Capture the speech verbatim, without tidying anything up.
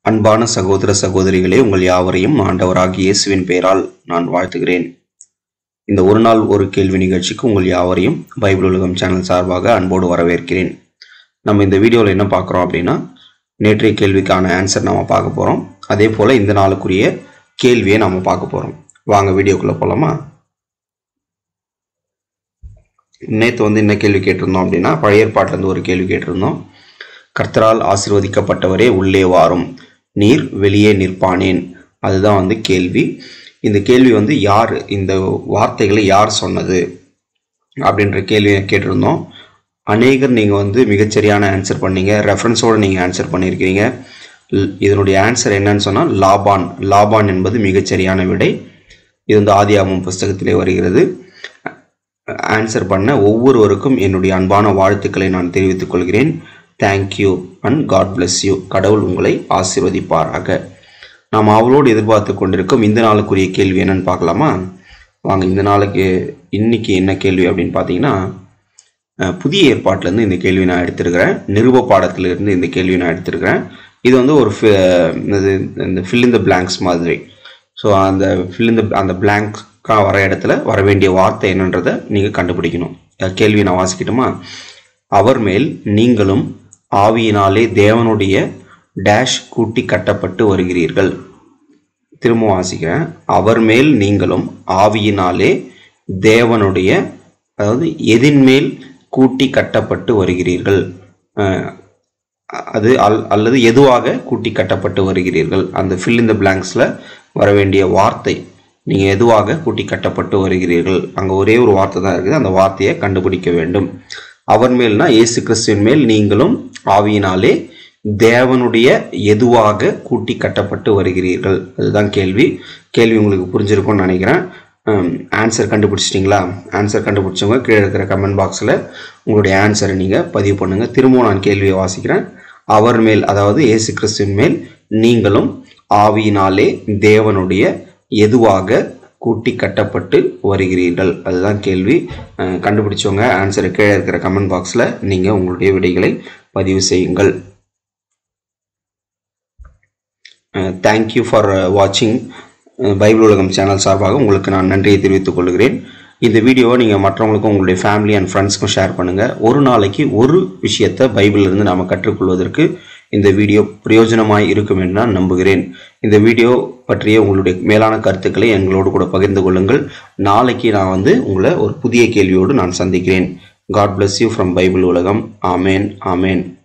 அன்பான சகோதர சகோதரிகளே, உங்கள் யாவரையும் ஆண்டவராகிய இயேசுவின் பெயரால் நான் வாழ்த்துகிறேன். இந்த ஒரு நாள் ஒரு கேள்வி நிகழ்ச்சிக்கு உங்கள் யாவரையும் பைபிள் உலகம் சேனல் சார்பாக அன்போடு வரவேற்கிறேன். நம்ம இந்த வீடியோவில் என்ன பார்க்குறோம் அப்படின்னா, நேற்றைய கேள்விக்கான ஆன்சர் நாம் பார்க்க போகிறோம். அதே போல் இந்த நாளுக்குரிய கேள்வியை நாம் பார்க்க போகிறோம். வாங்க வீடியோக்குள்ளே போகலாமா? நேற்று வந்து என்ன கேள்வி கேட்டிருந்தோம் அப்படின்னா, பழைய ஏற்பாட்டிலேருந்து ஒரு கேள்வி கேட்டிருந்தோம். கர்த்தரால் ஆசீர்வதிக்கப்பட்டவரே உள்ளே வாரும், நீர் வெளியே நிற்பானேன். அதுதான் வந்து கேள்வி. இந்த கேள்வி வந்து யார், இந்த வார்த்தைகளை யார் சொன்னது அப்படின்ற கேள்வியை கேட்டிருந்தோம். அநேகர் நீங்கள் வந்து மிகச்சரியான ஆன்சர் பண்ணீங்க, ரெஃபரன்ஸோடு நீங்கள் ஆன்சர் பண்ணியிருக்கிறீங்க. இதனுடைய ஆன்சர் என்னன்னு சொன்னால் லாபான். லாபான் என்பது மிகச்சரியான விடை. இது வந்து ஆதியாகமம் புஸ்தகத்திலே வருகிறது. ஆன்சர் பண்ண ஒவ்வொருவருக்கும் என்னுடைய அன்பான வாழ்த்துக்களை நான் தெரிவித்துக் கொள்கிறேன். Thank you and God bless you. கடவுள் உங்களை ஆசீர்வதிப்பாராக. நாம் அவளோடு எதிர்பார்த்து கொண்டிருக்கும் இந்த நாளுக்குரிய கேள்வி என்னன்னு பார்க்கலாமா? வாங்க, இந்த நாளுக்கு இன்னைக்கு என்ன கேள்வி அப்படின்னு பார்த்தீங்கன்னா, புதிய ஏற்பாட்டிலேருந்து இந்த கேள்வி நான் எடுத்திருக்கிறேன். நிருப பாடத்திலிருந்து இந்த கேள்வி நான் எடுத்திருக்கிறேன். இது வந்து ஒரு இந்த ஃபில் இன் த பிளாங்க்ஸ் மாதிரி. ஸோ அந்த ஃபில் இன் த அந்த பிளாங்க்காக வர இடத்துல வர வேண்டிய வார்த்தை என்னன்றதை நீங்கள் கண்டுபிடிக்கணும். கேள்வி நான் வாசிக்கட்டுமா? அவர் மேல் நீங்களும் ஆவியினாலே தேவனுடைய டேஷ் கூட்டி கட்டப்பட்டு வருகிறீர்கள். திரும்ப வாசிக்கிறேன். அவர் மேல் நீங்களும் ஆவியினாலே தேவனுடைய, அதாவது எதின் மேல் கூட்டி கட்டப்பட்டு வருகிறீர்கள். அது அல் அல்லது எதுவாக கூட்டி கட்டப்பட்டு வருகிறீர்கள். அந்த ஃபில் இன் த பிளாங்க்ஸில் வர வேண்டிய வார்த்தை, நீங்கள் எதுவாக கூட்டி கட்டப்பட்டு வருகிறீர்கள். அங்கே ஒரே ஒரு வார்த்தை தான் இருக்குது. அந்த வார்த்தையை கண்டுபிடிக்க வேண்டும். அவர் மேல்னா இயேசு கிறிஸ்துவின் மேல் நீங்களும் ஆவியினாலே தேவனுடைய எதுவாக கூட்டி கட்டப்பட்டு வருகிறீர்கள். அதுதான் கேள்வி. கேள்வி உங்களுக்கு புரிஞ்சிருக்கும்னு நினைக்கிறேன். ஆன்சர் கண்டுபிடிச்சிட்டிங்களா? ஆன்சர் கண்டுபிடிச்சவங்க கீழே இருக்கிற கமெண்ட் பாக்ஸில் உங்களுடைய ஆன்சரை நீங்கள் பதிவு பண்ணுங்கள். திரும்பவும் நான் கேள்வியை வாசிக்கிறேன். அவர் மேல், அதாவது இயேசு கிறிஸ்துவின் மேல் நீங்களும் ஆவியினாலே தேவனுடைய எதுவாக கூட்டி கட்டப்பட்டு வருகிறீர்கள். அதுதான் கேள்வி. கண்டுபிடிச்சவங்க ஆன்சரை கீழே இருக்கிற கமெண்ட் பாக்ஸில் நீங்கள் உங்களுடைய விடைகளை பதிவு செய்யுங்கள். தேங்க்யூ ஃபார் வாட்சிங். பைபிள் உலகம் சேனல் சார்பாக உங்களுக்கு நான் நன்றியை தெரிவித்துக் கொள்கிறேன். இந்த வீடியோவை நீங்கள் மற்றவங்களுக்கும் உங்களுடைய ஃபேமிலி அண்ட் ஃப்ரெண்ட்ஸ்க்கும் ஷேர் பண்ணுங்கள். ஒரு நாளைக்கு ஒரு விஷயத்தை பைபிளிலிருந்து நாம் கற்றுக்கொள்வதற்கு இந்த வீடியோ பிரயோஜனமாய் இருக்கும் என்று நான் நம்புகிறேன். இந்த வீடியோ பற்றிய உங்களுடைய மேலான கருத்துக்களை எங்களோடு கூட பகிர்ந்து கொள்ளுங்கள். நாளைக்கு நான் வந்து உங்களை ஒரு புதிய கேள்வியோடு நான் சந்திக்கிறேன். God bless you from Bible உலகம். ஆமேன், ஆமேன்.